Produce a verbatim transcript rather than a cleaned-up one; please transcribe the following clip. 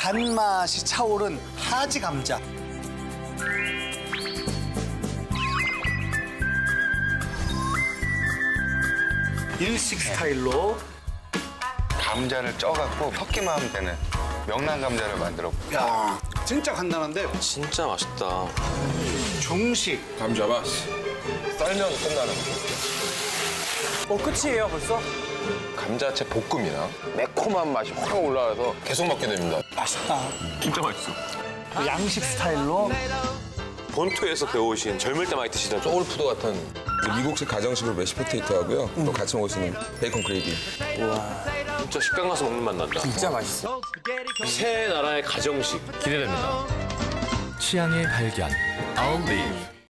단맛이 차오른 하지 감자. 일식 스타일로. 감자를 쪄갖고 섞기만 하면 되는 명란 감자를 만들어. 야, 진짜 간단한데 진짜 맛있다. 중식. 감자맛. 썰면 끝나는 어, 끝이에요, 벌써? 감자채 볶음이나 매콤한 맛이 확 올라와서 계속 먹게 됩니다. 맛있다. 진짜 맛있어. 양식 스타일로. 본토에서 배우신 젊을 때 많이 드시던 소울푸드 같은. 미국식 가정식으로 메시 포테이토하고요. 또 같이 먹을 수 있는 베이컨 그레이비. 진짜 식당 가서 먹는 맛 난다. 진짜 맛있어. 새 나라의 가정식 기대됩니다. 취향의 발견, Olive.